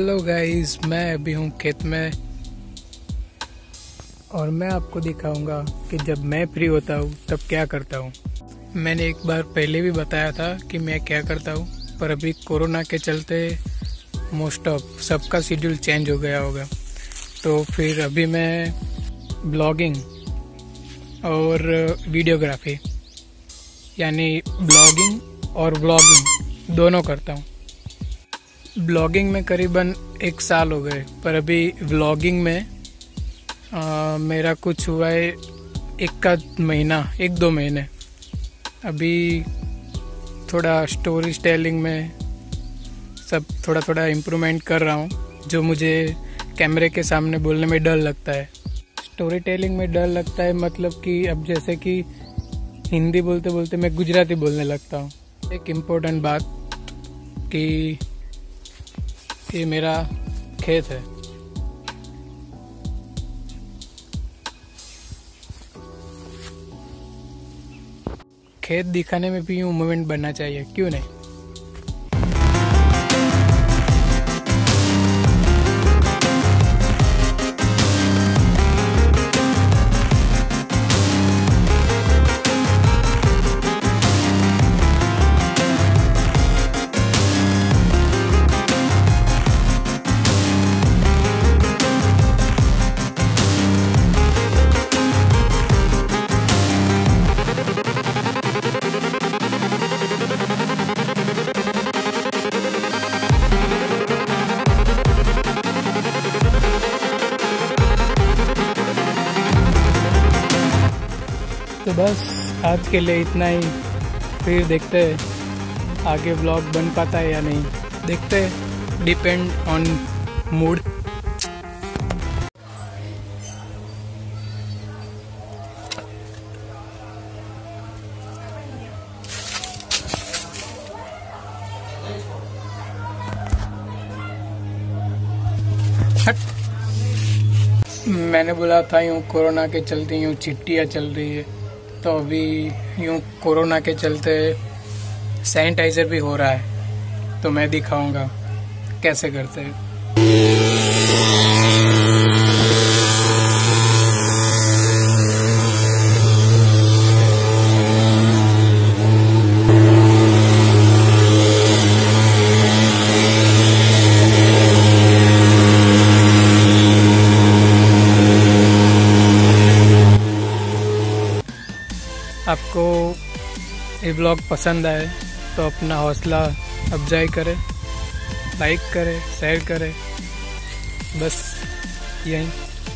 Hello guys, मैं अभी हूँ खेत में और मैं आपको दिखाऊंगा कि जब मैं फ्री होता हूँ तब क्या करता हूँ। मैंने एक बार पहले भी बताया था कि मैं क्या करता हूँ, पर अभी कोरोना के चलते मोस्ट ऑफ सबका शेड्यूल चेंज हो गया होगा। तो फिर अभी मैं ब्लॉगिंग और वीडियोग्राफी यानी ब्लॉगिंग और व्लॉगिंग दोनों करता हूँ। ब्लॉगिंग में करीबन 1 साल हो गए, पर अभी व्लॉगिंग में मेरा कुछ हुआ है 1-2 महीने। अभी थोड़ा स्टोरी टेलिंग में सब थोड़ा इम्प्रूवमेंट कर रहा हूँ, जो मुझे कैमरे के सामने बोलने में डर लगता है। स्टोरी टेलिंग में डर लगता है मतलब कि अब जैसे कि हिंदी बोलते बोलते मैं गुजराती बोलने लगता हूँ। एक इम्पोर्टेंट बात कि ये मेरा खेत है। खेत दिखाने में भी यूँ मोमेंट बनना चाहिए, क्यों नहीं। तो बस आज के लिए इतना ही। फिर देखते हैं आगे व्लॉग बन पाता है या नहीं, देखते हैं, डिपेंड ऑन मूड। मैंने बोला था यूँ कोरोना के चलते यूँ चिट्टियाँ चल रही है, तो अभी यूँ कोरोना के चलते सैनिटाइजर भी हो रहा है, तो मैं दिखाऊंगा कैसे करते हैं। आपको ये ब्लॉग पसंद आए तो अपना हौसला अफजाई करें, लाइक करें, शेयर करें, बस यही।